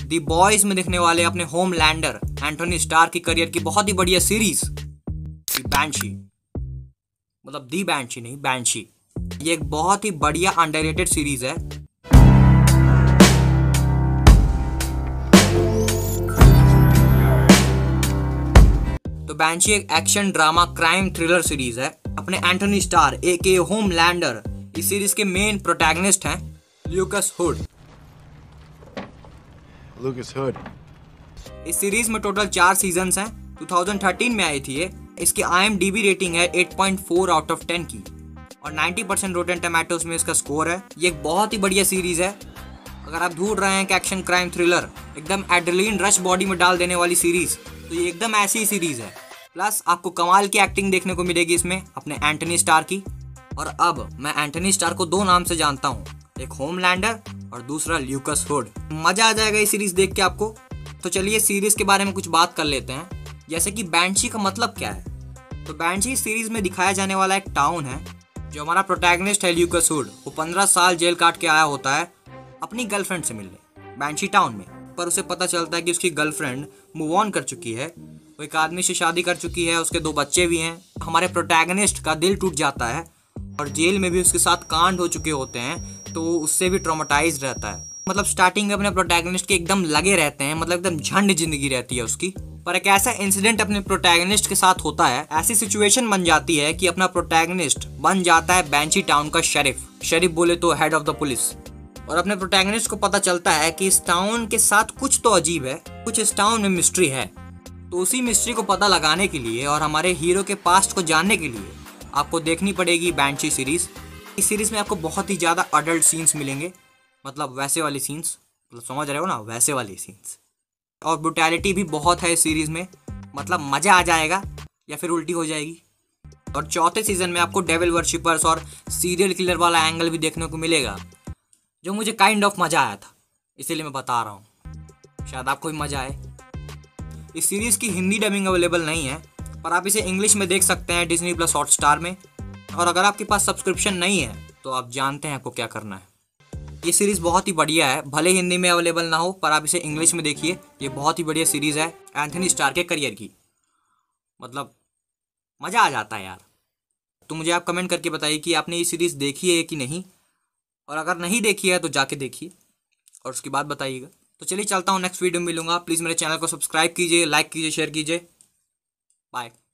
दी boys में दिखने वाले अपने होमलैंडर एंथोनी स्टार की करियर की बहुत ही बढ़िया सीरीज दी बैंशी, मतलब दी बैंशी नहीं, बैंशी। ये एक बहुत ही बढ़िया अंडररेटेड सीरीज है। तो बैंशी एक action drama crime thriller series है। अपने एंथोनी स्टार एके होमलैंडर इस सीरीज के मेन प्रोटैगनिस्ट हैं ल्यूकस हुड। इस सीरीज में टोटल 4 सीजन्स हैं। 2013 में आई थी ये। इसकी IMDb रेटिंग है 8.4 आउट ऑफ 10 की और 90% रोटेन टोमेटोज में इसका स्कोर है। ये एक बहुत ही बढ़िया सीरीज है। अगर आप ढूंढ रहे हैं कि एक्शन क्राइम थ्रिलर एकदम एड्रेनलिन रश बॉडी में डाल देने वाली सीरीज, तो ये एकदम ऐसी ही सीरीज है। प्लस आपको कमाल की एक्टिंग देखने को मिलेगी इसमें अपने एंथोनी स्टार की। और अब मैं एंथोनी स्टार को 2 नाम से जानता हूँ, एक होमलैंडर और दूसरा ल्यूकस हुड। मजा आ जाएगा ये सीरीज देख के आपको। तो चलिए सीरीज के बारे में कुछ बात कर लेते हैं, जैसे कि बैंशी का मतलब क्या है। तो बैंशी सीरीज में दिखाया जाने वाला एक टाउन है। जो हमारा प्रोटैगनिस्ट है ल्यूकस हुड, वो 15 साल जेल काट के आया होता है अपनी गर्लफ्रेंड से मिलने बैंशी टाउन में। पर उसे पता चलता है कि उसकी गर्लफ्रेंड मूव ऑन कर चुकी है, वो एक आदमी से शादी कर चुकी है, उसके 2 बच्चे भी हैं। हमारे प्रोटैगनिस्ट का दिल टूट जाता है और जेल में भी उसके साथ कांड हो चुके होते हैं, तो उससे भी ट्रॉमेटाइज्ड रहता है। मतलब स्टार्टिंग में अपने प्रोटैगनिस्ट के एकदम लगे रहते हैं, मतलब एकदम झंड जिंदगी रहती है उसकी। पर एक ऐसा इंसिडेंट अपने प्रोटैगनिस्ट के साथ होता है, ऐसी सिचुएशन बन जाती है कि अपना प्रोटैगनिस्ट बन जाता है बैंशी टाउन का शरीफ बोले तो हेड ऑफ द पुलिस। और अपने प्रोटैगनिस्ट को पता चलता है कि इस टाउन के साथ कुछ तो अजीब है, कुछ इस टाउन में मिस्ट्री है। तो उसी मिस्ट्री को पता लगाने के लिए और हमारे हीरो के पास्ट को जानने के लिए आपको देखनी पड़ेगी बैंशी सीरीज। इस सीरीज में आपको बहुत ही ज़्यादा अडल्ट सीन्स मिलेंगे, मतलब वैसे वाले सीन्स, मतलब समझ रहे हो ना, वैसे वाले सीन्स। और ब्रुटैलिटी भी बहुत है इस सीरीज में, मतलब मज़ा आ जाएगा या फिर उल्टी हो जाएगी। और चौथे सीजन में आपको डेविल वर्शिपर्स और सीरियल किलर वाला एंगल भी देखने को मिलेगा, जो मुझे काइंड ऑफ मज़ा आया था, इसीलिए मैं बता रहा हूँ, शायद आपको भी मज़ा आए। इस सीरीज़ की हिंदी डबिंग अवेलेबल नहीं है, पर आप इसे इंग्लिश में देख सकते हैं डिज्नी प्लस हॉटस्टार में। और अगर आपके पास सब्सक्रिप्शन नहीं है तो आप जानते हैं आपको क्या करना है। ये सीरीज़ बहुत ही बढ़िया है, भले हिंदी में अवेलेबल ना हो, पर आप इसे इंग्लिश में देखिए। ये बहुत ही बढ़िया सीरीज़ है एंथोनी स्टार के करियर की, मतलब मज़ा आ जाता है यार। तो मुझे आप कमेंट करके बताइए कि आपने ये सीरीज़ देखी है कि नहीं, और अगर नहीं देखी है तो जाके देखिए और उसके बाद बताइएगा। तो चलिए चलता हूँ, नेक्स्ट वीडियो में मिलूंगा। प्लीज़ मेरे चैनल को सब्सक्राइब कीजिए, लाइक कीजिए, शेयर कीजिए। बाय।